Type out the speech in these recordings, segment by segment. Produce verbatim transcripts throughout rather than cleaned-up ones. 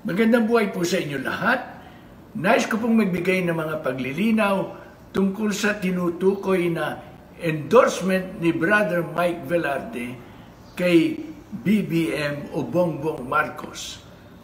Magandang buhay po sa inyo lahat. Nais ko pong magbigay ng mga paglilinaw tungkol sa tinutukoy na endorsement ni Brother Mike Velarde kay B B M o Bongbong Marcos.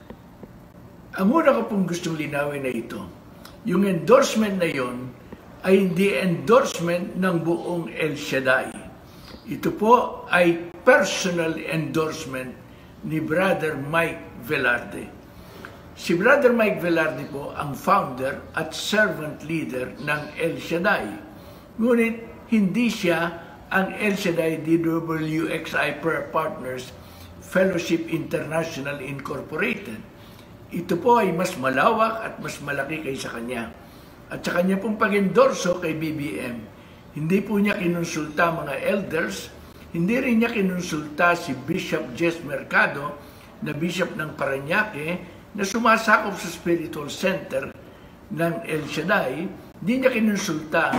Ang una ko pong gustong linawin na ito, yung endorsement na yon ay hindi endorsement ng buong El Shaddai. Ito po ay personal endorsement ni Brother Mike Velarde. Si Brother Mike Velarde po ang founder at servant leader ng El Shaddai. Ngunit hindi siya ang El Shaddai D W X I Prayer Partners Fellowship International Incorporated. Ito po ay mas malawak at mas malaki kaysa kanya. At sa kanya pong pag-endorso kay B B M, hindi po niya kinonsulta mga elders, hindi rin niya kinonsulta si Bishop Jess Mercado na Bishop ng Parañaque na sumasakop sa Spiritual Center ng El Shaddai. Hindi niya kinonsulta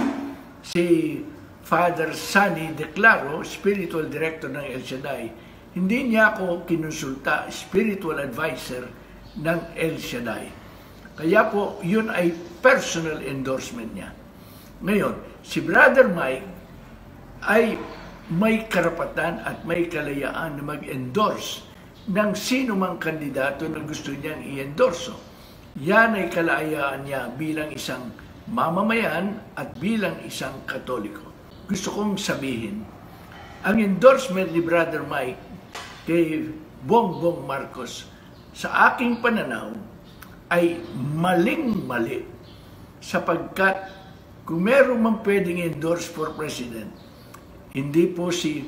si Father Sunny Declaro, Spiritual Director ng El Shaddai. Hindi niya ako kinonsulta, Spiritual Advisor ng El Shaddai. Kaya po, yun ay personal endorsement niya. Ngayon, si Brother Mike ay may karapatan at may kalayaan na mag-endorse ng sino mang kandidato na gusto niyang i-endorso. Yan ay kalayaan niya bilang isang mamamayan at bilang isang Katoliko. Gusto kong sabihin, ang endorsement ni Brother Mike kay Bongbong Marcos sa aking pananaw ay maling-mali sapagkat kung meron man pwedeng endorse for president, hindi po si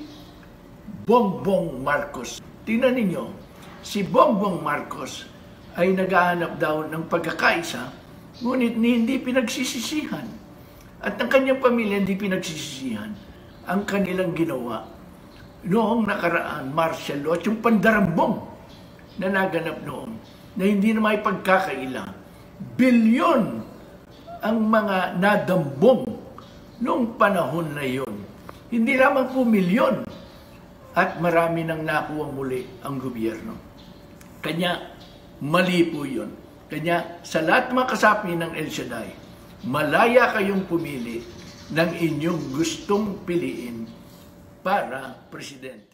Bongbong Marcos. Tingnan ninyo, si Bongbong Marcos ay naghahanap daw ng pagkakaisa, ngunit hindi pinagsisisihan. At ang kanyang pamilya hindi pinagsisisihan ang kanilang ginawa noong nakaraan martial law at yung pandarambong na naganap noon na hindi na may pagkakaila. Bilyon ang mga nadambong noong panahon na yon. Hindi lamang po milyon. At marami nang nakuha muli ang gobyerno. Kanya, mali po yun. Kanya, sa lahat mga kasapi ng El Shaddai, malaya kayong pumili ng inyong gustong piliin para presidente.